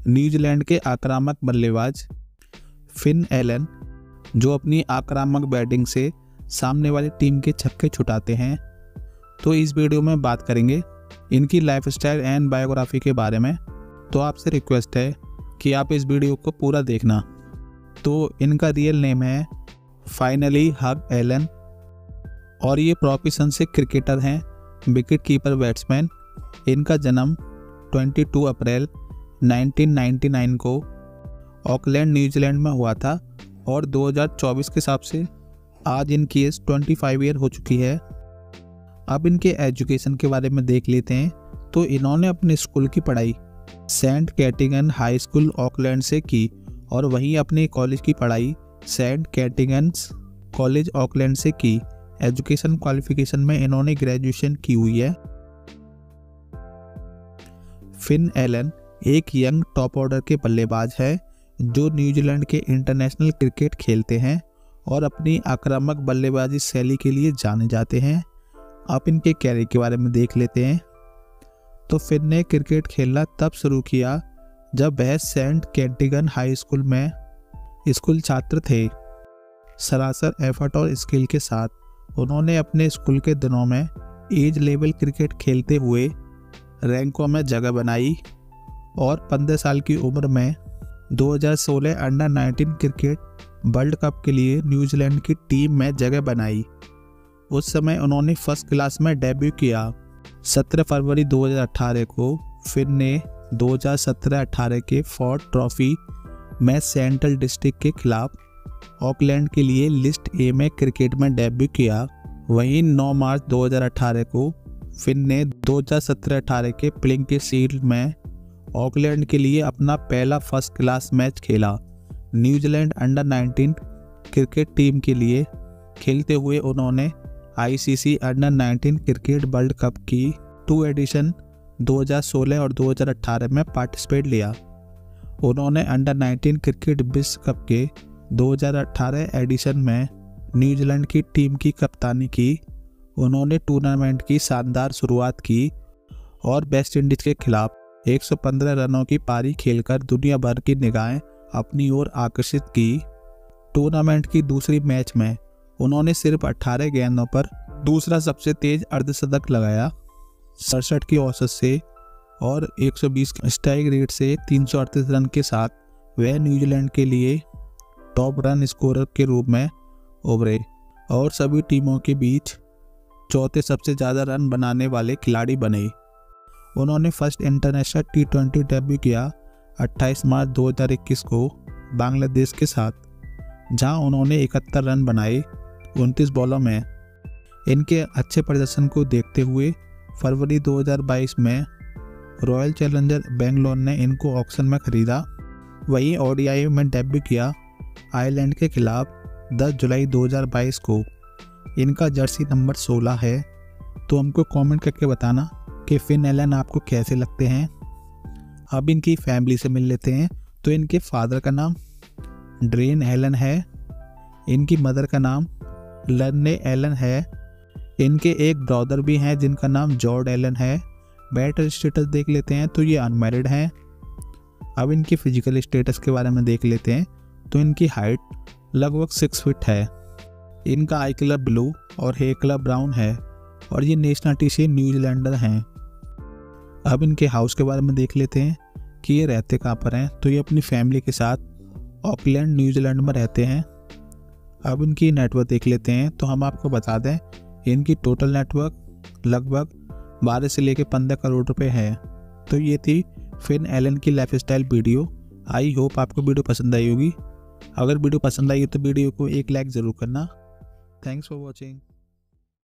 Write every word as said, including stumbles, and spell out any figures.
New Zealand के आक्रामक बल्लेबाज फिन एलन, जो अपनी आक्रामक बैटिंग से सामने वाली टीम के छक्के छुटाते हैं। तो इस वीडियो में बात करेंगे इनकी लाइफस्टाइल एंड बायोग्राफी के बारे में। तो आपसे रिक्वेस्ट है कि आप इस वीडियो को पूरा देखना। तो इनका रियल नेम है फाइनली हग एलन और ये प्रोफेशन से क्रिकेटर हैं, विकेट कीपर बैट्समैन। इनका जन्म बाईस अप्रैल उन्नीस सौ निन्यानवे को ऑकलैंड न्यूजीलैंड में हुआ था और दो हज़ार चौबीस के हिसाब से आज इनकी एज पच्चीस ईयर हो चुकी है। अब इनके एजुकेशन के बारे में देख लेते हैं। तो इन्होंने अपने स्कूल की पढ़ाई Saint Kentigern High School Auckland से की और वहीं अपने कॉलेज की पढ़ाई सेंट कैटिगन्स कॉलेज ऑकलैंड से की। एजुकेशन क्वालिफिकेशन में इन्होंने ग्रेजुएशन की हुई है। फिन एलन एक यंग टॉप ऑर्डर के बल्लेबाज है जो न्यूजीलैंड के इंटरनेशनल क्रिकेट खेलते हैं और अपनी आक्रामक बल्लेबाजी शैली के लिए जाने जाते हैं। आप इनके कैरियर के बारे में देख लेते हैं। तो फिन ने क्रिकेट खेलना तब शुरू किया जब वह सेंट कैटिगन हाई स्कूल में स्कूल छात्र थे। सरासर एफर्ट और स्किल के साथ उन्होंने अपने स्कूल के दिनों में एज लेवल क्रिकेट खेलते हुए रैंकों में जगह बनाई और पंद्रह साल की उम्र में दो हज़ार सोलह अंडर उन्नीस क्रिकेट वर्ल्ड कप के लिए न्यूजीलैंड की टीम में जगह बनाई। उस समय उन्होंने फर्स्ट क्लास में डेब्यू किया। सत्रह फरवरी दो हज़ार अठारह को फिन ने दो हज़ार सत्रह अठारह के फोर्ड ट्रॉफी में सेंट्रल डिस्ट्रिक्ट के खिलाफ ऑकलैंड के लिए लिस्ट ए में क्रिकेट में डेब्यू किया। वहीं नौ मार्च दो हज़ार अठारह को फिन ने दो हज़ार सत्रह अठारह के प्लेइंग के शील्ड में ऑकलैंड के लिए अपना पहला फर्स्ट क्लास मैच खेला। न्यूजीलैंड अंडर उन्नीस क्रिकेट टीम के लिए खेलते हुए उन्होंने आईसीसी अंडर उन्नीस क्रिकेट वर्ल्ड कप की टू एडिशन दो हज़ार सोलह और दो हज़ार अठारह में पार्टिसिपेट लिया। उन्होंने अंडर उन्नीस क्रिकेट विश्व कप के दो हज़ार अठारह एडिशन में न्यूजीलैंड की टीम की कप्तानी की। उन्होंने टूर्नामेंट की शानदार शुरुआत की और वेस्ट इंडीज के खिलाफ एक सौ पंद्रह रनों की पारी खेलकर दुनिया भर की निगाहें अपनी ओर आकर्षित की। टूर्नामेंट की दूसरी मैच में उन्होंने सिर्फ अठारह गेंदों पर दूसरा सबसे तेज अर्धशतक लगाया सड़सठ की औसत से और एक सौ बीस स्ट्राइक रेट से तीन सौ अड़तीस रन के साथ वह न्यूजीलैंड के लिए टॉप रन स्कोरर के रूप में उभरे और सभी टीमों के बीच चौथे सबसे ज़्यादा रन बनाने वाले खिलाड़ी बने। उन्होंने first international T twenty debut किया अट्ठाईस मार्च दो हज़ार इक्कीस को बांग्लादेश के साथ, जहां उन्होंने इकहत्तर रन बनाए उनतीस बॉलों में। इनके अच्छे प्रदर्शन को देखते हुए फरवरी दो हज़ार बाईस में रॉयल चैलेंजर बेंगलोर ने इनको ऑक्शन में खरीदा। वहीं ओडीआई में डेब्यू किया आयरलैंड के खिलाफ दस जुलाई दो हज़ार बाईस को। इनका जर्सी नंबर सोलह है। तो हमको कमेंट करके बताना कि फिन एलन आपको कैसे लगते हैं। अब इनकी फैमिली से मिल लेते हैं। तो इनके फादर का नाम ड्रेन एलन है। इनकी मदर का नाम लर्ने एलन है। इनके एक ब्रदर भी हैं जिनका नाम जॉर्ज एलन है। बैटर स्टेटस देख लेते हैं तो ये अनमैरिड हैं। अब इनकी फिजिकल स्टेटस के बारे में देख लेते हैं। तो इनकी हाइट लगभग सिक्स फीट है। इनका आई कलर ब्लू और हेयर कलर ब्राउन है और ये नेशनलिटी से न्यूजीलैंडर हैं। अब इनके हाउस के बारे में देख लेते हैं कि ये रहते कहाँ पर हैं। तो ये अपनी फैमिली के साथ ऑकलैंड न्यूजीलैंड में रहते हैं। अब इनकी नेटवर्क देख लेते हैं। तो हम आपको बता दें इनकी टोटल नेटवर्क लगभग बारह से लेकर पंद्रह करोड़ रुपए है। तो ये थी फिन एलन की लाइफस्टाइल वीडियो। आई होप आपको वीडियो पसंद आई होगी। अगर वीडियो पसंद आई तो वीडियो को एक लाइक ज़रूर करना। Thanks for watching.